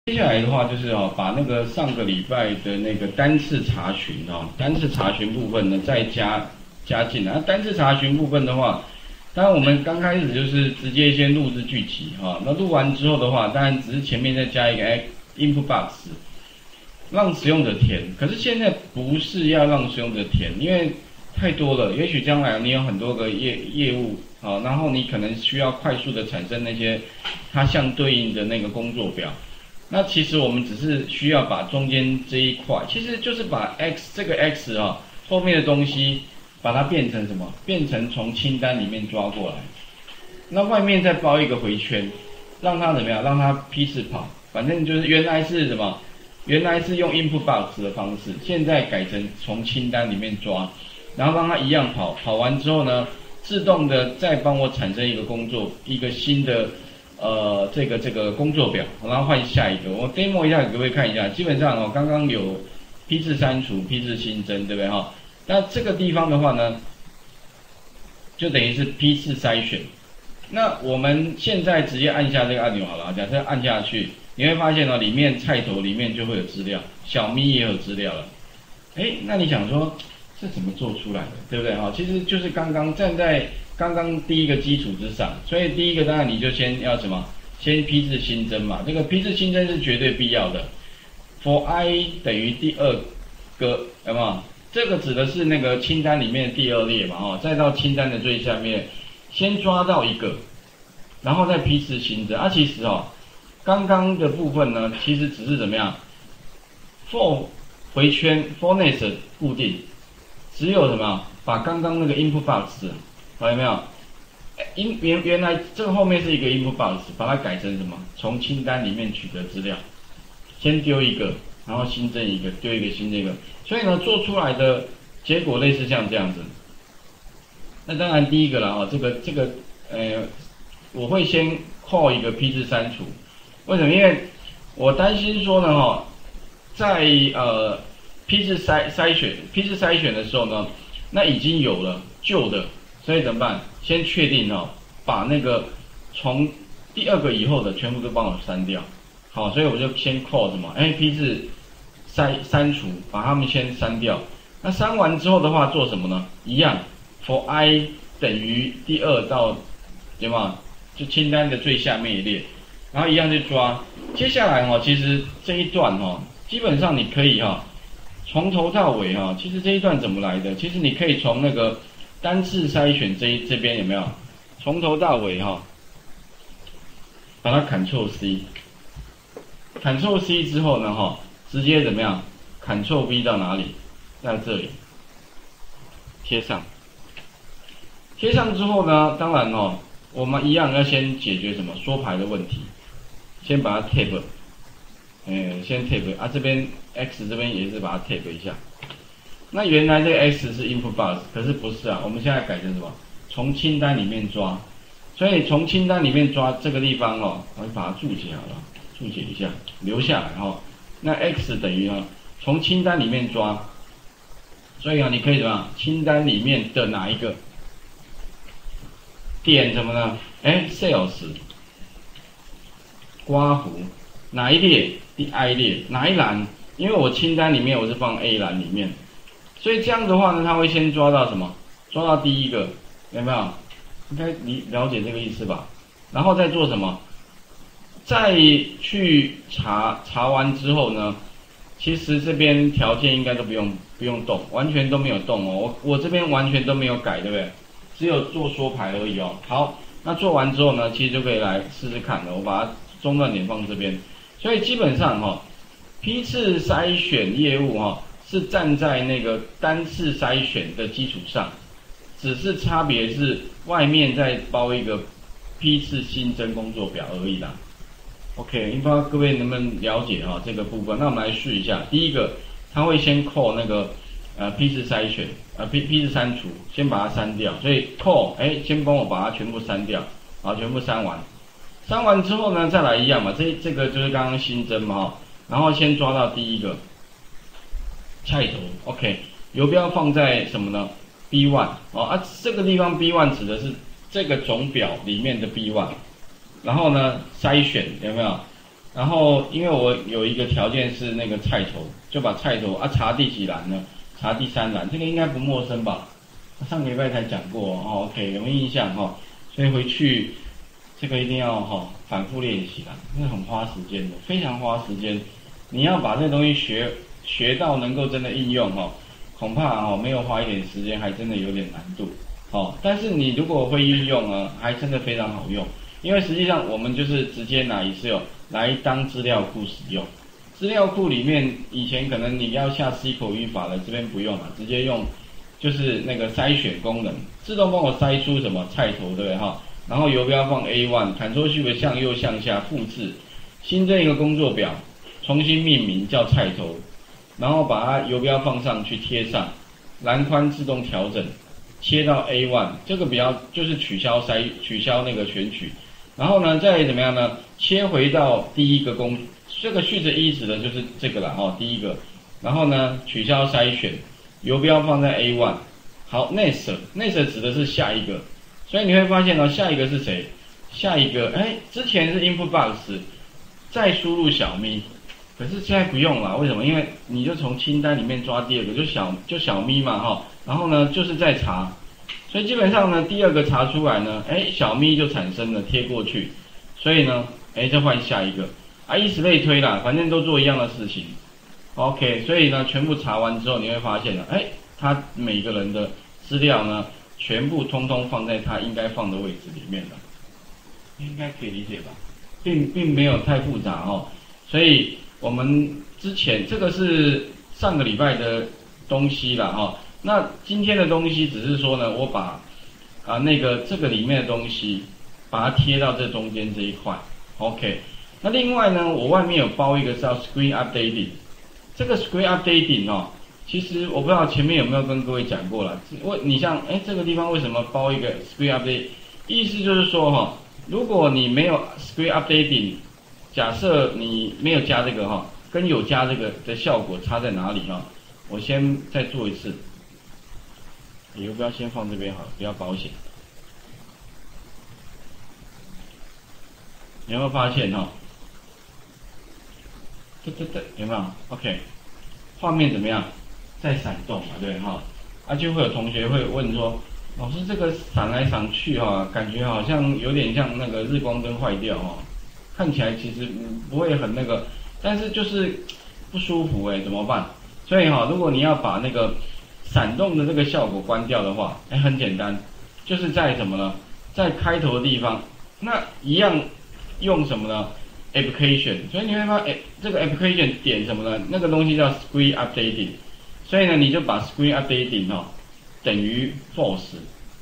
接下来的话就是把那个上个礼拜的那个单次查询单次查询部分呢再加进来。那单次查询部分的话，当然我们刚开始就是直接先录制剧集那录完之后的话，当然只是前面再加一个input box，让使用者填。可是现在不是要让使用者填，因为太多了。也许将来你有很多个业务然后你可能需要快速的产生那些它相对应的那个工作表。那其实我们只是需要把中间这一块，其实就是把 这个 X 后面的东西，把它变成什么？变成从清单里面抓过来。那外面再包一个回圈，让它怎么样？让它批次跑。反正就是原来是什么？原来是用 input box 的方式，现在改成从清单里面抓，然后让它一样跑。跑完之后呢，自动的再帮我产生一个工作，一个新的。这个工作表，然后换下一个。我 demo 一下给各位看一下。基本上刚刚有批次删除、批次新增，对不对那这个地方的话呢，就等于是批次筛选。那我们现在直接按下这个按钮好了，假设按下去，你会发现里面菜头里面就会有资料，小咪也有资料了。那你想说这怎么做出来的，对不对其实就是刚刚站在刚刚第一个基础之上，所以第一个当然你就先要什么？先批次新增嘛，这个批次新增是绝对必要的。for i 等于第二个，有没有？这个指的是那个清单里面的第二列嘛，再到清单的最下面，先抓到一个，然后再批次新增。其实刚刚的部分呢，其实只是怎么样 ？for 回圈 for next 固定，只有什么？把刚刚那个 input box。有没有？原来这个后面是一个 input box， 把它改成什么？从清单里面取得资料，先丢一个，然后新增一个，丢一个新增一个。所以呢，做出来的结果类似像这样子。那当然第一个了这个我会先 call 一个批次删除。为什么？因为我担心说呢在批次筛选的时候呢，那已经有了旧的。所以怎么办？先确定把那个从第二个以后的全部都帮我删掉。好，所以我就先 call 什么？批次删除，把它们先删掉。那删完之后的话，做什么呢？一样 ，for i 等于第二到对吗？就清单的最下面一列，然后一样去抓。接下来其实这一段基本上你可以从头到尾其实这一段怎么来的？其实你可以从那个。单次筛选这边有没有？从头到尾把它 Ctrl C，Ctrl C 之后呢直接怎么样 ？Ctrl V 到哪里？在这里贴上。贴上之后呢，当然我们一样要先解决什么缩排的问题，先把它 tab， 先 tab 这边 X 这边也是把它 tab 一下。那原来这个 X 是 input box， 可是不是我们现在改成什么？从清单里面抓，所以从清单里面抓这个地方我就把它注解好了，注解一下，留下来那 X 等于从清单里面抓，所以你可以怎么样？清单里面的哪一个？点什么呢？sales， 刮胡，哪一列？第 I 列，哪一栏？因为我清单里面我是放 A 栏里面。所以这样的话呢，他会先抓到什么？抓到第一个，有没有？应该你了解这个意思吧？然后再做什么？再去查完之后呢，其实这边条件应该都不用动，完全都没有动我这边完全都没有改，对不对？只有做缩排而已好，那做完之后呢，其实就可以来试试看了。我把它中断点放这边，所以基本上批次筛选业务是站在那个单次筛选的基础上，只是差别是外面再包一个批次新增工作表而已啦。OK， 不知道各位能不能了解这个部分？那我们来试一下。第一个，它会先 call 那个批次筛选批次删除，先把它删掉。所以 call 先帮我把它全部删掉，全部删完。删完之后呢，再来一样嘛，这个就是刚刚新增嘛然后先抓到第一个。菜头 ，OK， 游标放在什么呢 ？B1 这个地方 B1 指的是这个总表里面的 B1，然后呢筛选有没有？ 然后因为我有一个条件是那个菜头，就把菜头查第几栏呢？查第3栏，这个应该不陌生吧？上个礼拜才讲过哦 ，OK， 有没有印象哈？所以回去这个一定要反复练习啦，因为很花时间的，非常花时间。你要把这个东西学到能够真的应用恐怕没有花一点时间，还真的有点难度但是你如果会运用呢，还真的非常好用。因为实际上我们就是直接拿 Excel 来当资料库使用。资料库里面以前可能你要下 SQL 语法了，这边不用了，直接用就是那个筛选功能，自动帮我筛出什么菜头，对不对然后游标放 A1，Ctrl+Shift 向右向下复制，新增一个工作表，重新命名叫菜头，然后把它游标放上去贴上，栏宽自动调整，切到 A1， 这个比较就是取消那个选取，然后呢再怎么样呢？切回到第一个这个序子1指的就是这个了第一个，然后呢取消筛选，游标放在 A1， 好 next 指的是下一个，所以你会发现下一个是谁？下一个之前是 input box， 再输入小咪。可是现在不用了，为什么？因为你就从清单里面抓第2个，就小咪嘛然后呢就是在查，所以基本上呢第2个查出来呢，小咪就产生了贴过去，所以呢再换下一个以此类推啦，反正都做一样的事情。OK， 所以呢全部查完之后，你会发现了，他每个人的资料呢全部通通放在他应该放的位置里面了，应该可以理解吧？并没有太复杂所以我们之前这个是上个礼拜的东西啦那今天的东西只是说呢，我把这个里面的东西把它贴到这中间这一块 ，OK。那另外呢，我外面有包一个叫 Screen Updating， 这个 Screen Updating 其实我不知道前面有没有跟各位讲过了。你像这个地方为什么包一个 Screen Update？ 意思就是说如果你没有 Screen Updating， 假设你没有加这个跟有加这个的效果差在哪里我先再做一次，游标先放这边好了，比较保险。你有没有发现有没有 ？OK， 画面怎么样？在闪动嘛，对就会有同学会问说，老师这个闪来闪去感觉好像有点像那个日光灯坏掉看起来其实不会很那个，但是就是不舒服怎么办？所以如果你要把那个闪动的这个效果关掉的话，很简单，就是在什么呢？在开头的地方，那一样用什么呢？ Application， 所以你会发现这个 application 点什么呢？那个东西叫 Screen Updating， 所以呢你就把 Screen Updating 等于 False，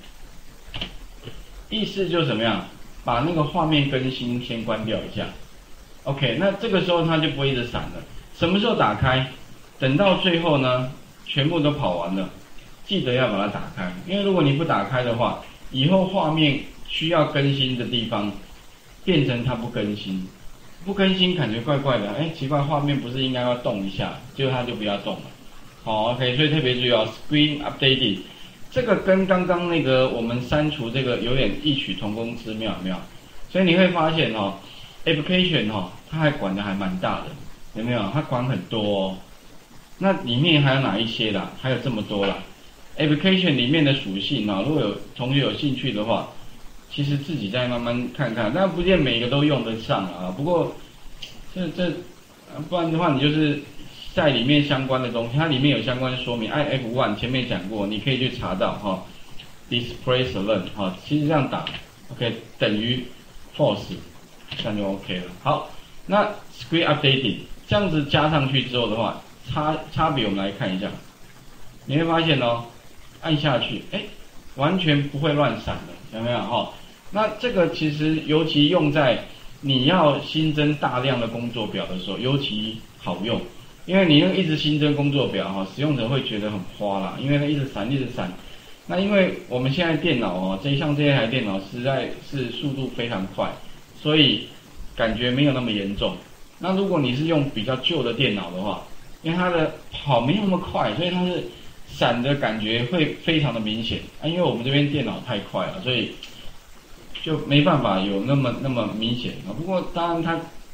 意思就是怎么样？把那个画面更新先关掉一下 ，OK， 那这个时候它就不会一直闪了。什么时候打开？等到最后呢，全部都跑完了，记得要把它打开，因为如果你不打开的话，以后画面需要更新的地方，变成它不更新。不更新感觉怪怪的，奇怪，画面不是应该要动一下，结果它就不要动了。OK， 所以特别注意Screen Updating， 这个跟刚刚那个我们删除这个有点异曲同工之妙，有没有？所以你会发现Application 它还管的还蛮大的，有没有？它管很多那里面还有哪一些啦？还有这么多啦 ，Application 里面的属性如果有同学有兴趣的话。其实自己再慢慢看看，但不见每个都用得上不过不然的话，你就是在里面相关的东西，它里面有相关的说明。F1 前面讲过，你可以去查到Display Select 其实这样打 OK 等于 False， 这样就 OK 了。好，那 Screen Updating 这样子加上去之后的话，差别我们来看一下，你会发现按下去，完全不会乱闪的，有没有那这个其实尤其用在你要新增大量的工作表的时候，尤其好用，因为你一直新增工作表使用者会觉得很花啦，因为它一直闪一直闪。那因为我们现在电脑像这台电脑实在是速度非常快，所以感觉没有那么严重。那如果你是用比较旧的电脑的话，因为它的跑没有那么快，所以它是闪的感觉会非常的明显因为我们这边电脑太快了，所以就没办法有那么明显不过当然它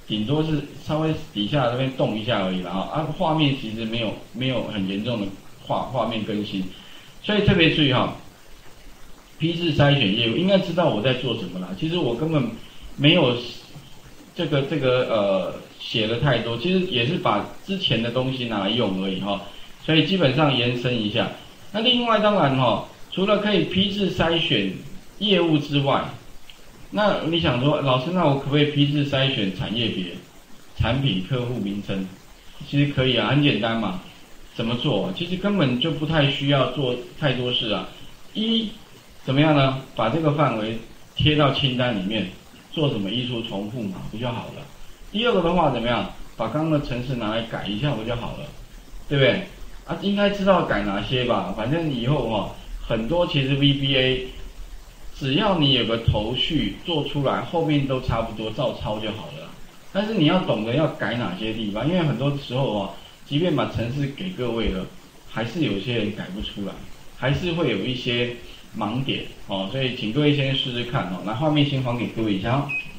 顶多是稍微底下这边动一下而已啦啊，画面其实没有很严重的画面更新，所以特别注意哈，批次筛选业务应该知道我在做什么啦。其实我根本没有写的太多，其实也是把之前的东西拿来用而已哈，所以基本上延伸一下。那另外当然哈，除了可以批次筛选业务之外，那你想说，老师，那我可不可以批次筛选产业别、产品、客户名称？其实可以啊，很简单嘛。怎么做？其实根本就不太需要做太多事啊。怎么样呢？把这个范围贴到清单里面，做什么移除重复嘛，不就好了？第二个的话怎么样？把刚刚的程式拿来改一下不就好了？对不对？啊，应该知道改哪些吧？反正以后很多其实 VBA。只要你有个头绪做出来，后面都差不多照抄就好了。但是你要懂得要改哪些地方，因为很多时候即便把程式给各位了，还是有些人改不出来，还是会有一些盲点所以请各位先试试看来，画面先还给各位一下